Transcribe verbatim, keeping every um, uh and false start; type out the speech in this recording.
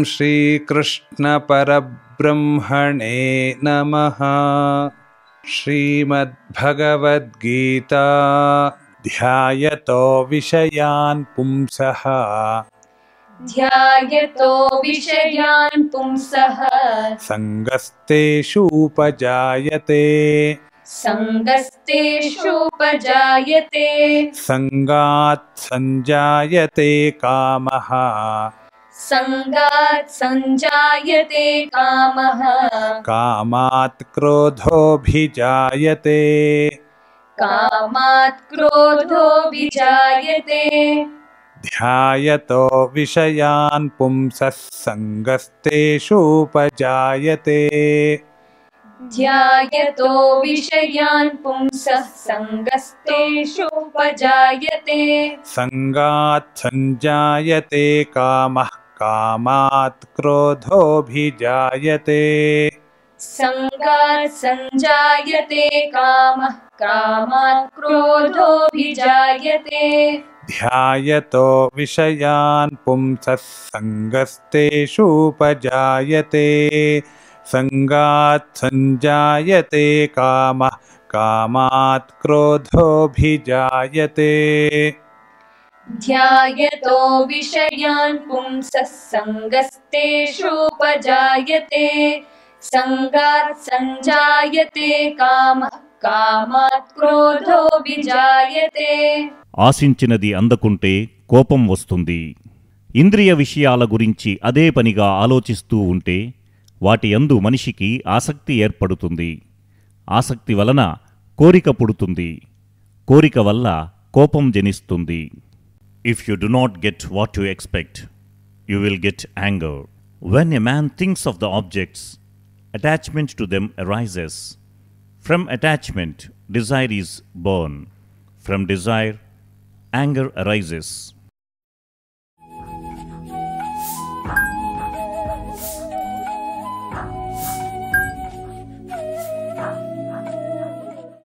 श्रीकृष्णपरब्रह्मणे नमः। श्रीमद्भगवद्गीता ध्यायतो विषयान् पुंसः ध्यायतो विषयान् पुंसः संगस्तेषूपजायते संगस्तेषूपजायते संगात् संजायते कामः संगात् संजायते कामः कामात् क्रोधोऽभिजायते कामात् क्रोधोऽभिजायते ध्यायतो विषयान् पुंसः संगस्तेषूपजायते ध्यायतो विषयान् पुंसः संगस्तेषूपजायते संगात् संजायते कामः कामात् क्रोधोऽभिजायते संगात् संजायते कामः कामात् क्रोधोऽभिजायते ध्यायतो विषयान् पुंसः संगस्तेषूपजायते संगात् संजायते कामः कामात् क्रोधोऽभिजायते ध्यायतो विषयान् पुंसः संगस्तेषूपजायते संगात् संजायते कामः कामात् क्रोधोऽभिजायते। ఆశించినది అందకుంటే కోపం వస్తుంది. ఇంద్రియ విషయాల గురించి అదే పనిగా ఆలోచిస్తూ ఉంటే వాటి యందు మనిషికి ఆసక్తి ఏర్పడుతుంది. ఆసక్తి వలన కోరిక పుడుతుంది. కోరిక వల్ల కోపం జనిస్తుంది. If you do not get what you expect, you will get anger. When a man thinks of the objects, attachment to them arises. From attachment, desire is born. From desire, anger arises.